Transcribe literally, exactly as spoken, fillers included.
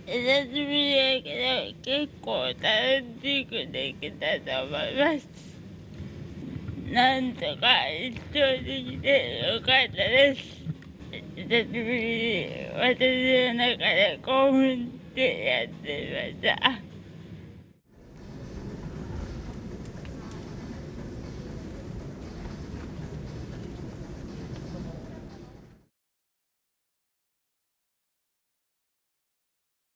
久しぶりだけど結構楽しくできたと思います。なんとか一生できてよかったです。久しぶりに私の中で興奮してやってみました。